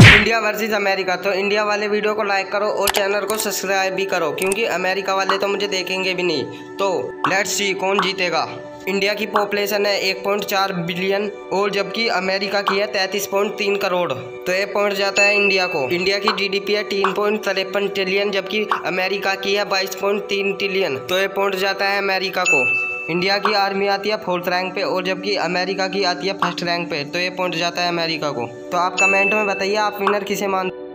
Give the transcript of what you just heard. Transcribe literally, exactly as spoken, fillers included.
India versus America. तो India वाले video को लाइक करो और चैनल को सब्सक्राइब भी करो, क्योंकि अमेरिका वाले तो मुझे देखेंगे भी नहीं। तो लेट्स सी कौन जीतेगा। इंडिया की पॉपुलेशन है एक पॉइंट चार बिलियन और जबकि अमेरिका की है तैंतीस पॉइंट तीन करोड़। तो ये पॉइंट जाता है इंडिया को। इंडिया की जीडीपी है तीन पॉइंट तिरपन ट्रिलियन जबकि अमेरिका की है बाईस पॉइंट तीन ट्रिलियन। तो ये पॉइंट जाता है अमेरिका को। इंडिया की आर्मी आती है फोर्थ रैंक पे और जबकि अमेरिका की आती है फर्स्ट रैंक पे। तो ये पॉइंट जाता है अमेरिका को। तो आप कमेंट में बताइए आप विनर किसे मान